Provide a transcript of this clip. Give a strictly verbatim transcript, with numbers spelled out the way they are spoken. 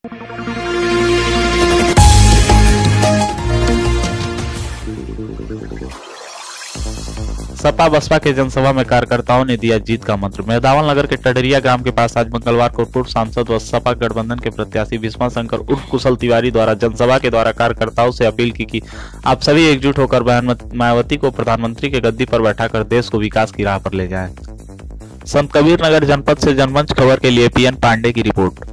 सपा बसपा के जनसभा में कार्यकर्ताओं ने दिया जीत का मंत्र। मेहदावल नगर के टडरिया ग्राम के पास आज मंगलवार को पूर्व सांसद व सपा गठबंधन के प्रत्याशी विस्मा शंकर उर्फ कुशल तिवारी द्वारा जनसभा के द्वारा कार्यकर्ताओं से अपील की कि आप सभी एकजुट होकर बहन मायावती को प्रधानमंत्री के गद्दी पर बैठाकर देश को विकास की राह पर ले जाएं। संत कबीर नगर जनपद से जनमंच खबर के लिए पीएन पांडे की रिपोर्ट।